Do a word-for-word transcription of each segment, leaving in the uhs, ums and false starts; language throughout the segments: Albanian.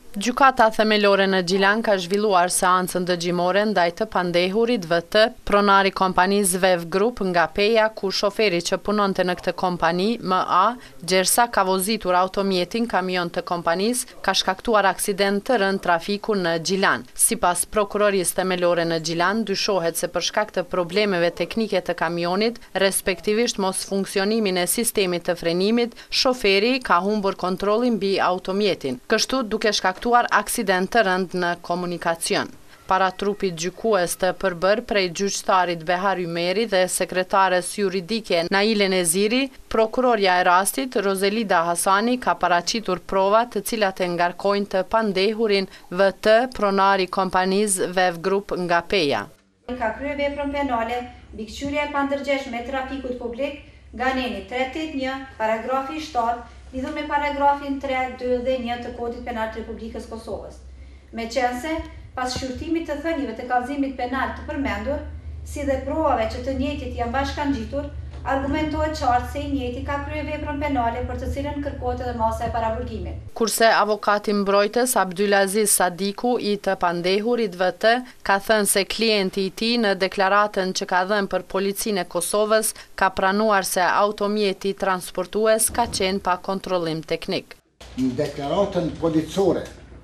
Gjykata themelore në Gjilan ka zhvilluar seancën dëgjimore ndaj të pandehurit V T, pronari kompanisë Vev Group nga Peja, ku shoferi që punonte në këtë kompani, M A, gjersa ka vozitur automjetin kamion të kompanisë, ka shkaktuar aksident të rënd trafiku në Gjilan. Sipas prokurorisë themelore në Gjilan, dyshohet se për shkak të problemeve teknike të kamionit, respektivisht mos funksionimin e sistemit të frenimit, shoferi ka humbur kontrollin mbi automjetin. Kështu duke shkaktuar aksident të rënd në komunikacion. Para trupit gjykues të përbër prej gjyqtarit Behar Ymeri dhe sekretares juridike Naile Neziri, prokurorja e rastit Rozelida Hasani ka paraqitur prova të cilat e ngarkojnë të pandehurin V T, pronari kompanisë Vev Group nga Peja. Ka kryer veprën penale mbikëqyrje e pandërgjeshme e trafikut publik nga neni tretë tetëdhjetë e një, paragrafi shtatë, lidhur me paragrafin tre, dy dhe një të Kodit Penal të Republikës Kosovës. Meqense, pas shqyrtimit të thënieve të kallëzimit penal të përmendur, si dhe provave që të njëjtit janë bashkangjitur, argumentohet qartë se i njëjti ka kryer veprën penale për të cilën kërkohet edhe masa e paraburgimit. Kurse avokati mbrojtës Abdulaziz Sadiku i të pandehurit V T ka thënë se klienti i tij në deklaratën që ka dhënë për Policinë e Kosovës ka pranuar se automjeti transportues ka qenë pa kontrollim teknik. Në deklaratën policore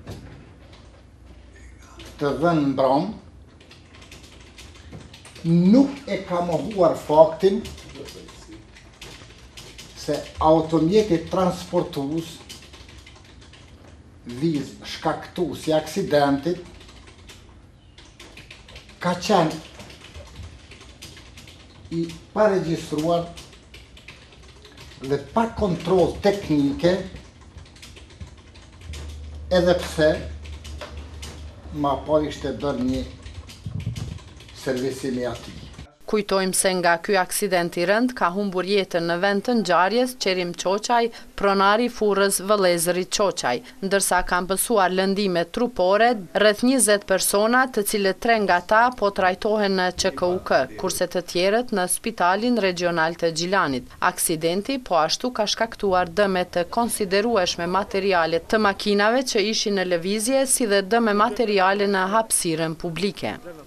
të dhënë mbram, nuk e ka mohuar faktin se automjeti transportues viz shkaktues i aksidentit ka qenë i paregjistruar dhe pa kontroll teknike, edhe pse ma po ishte bërë një servisim i atij. Kujtojmë se nga ky aksident i rënd ka humbur jetën në vend të ngjarjes Qerim Qoçaj, pronari furrës Vëllezërit Qoçaj, ndërsa kanë pësuar lëndime trupore rreth njëzet persona, të cilët tre nga ta po trajtohen në Q K U K, kurse të tjerët në Spitalin Regional të Gjilanit. Aksidenti po ashtu ka shkaktuar dëme të konsiderueshme materiale të makinave që ishin në lëvizje, si dhe dëme materiale në hapësirën publike.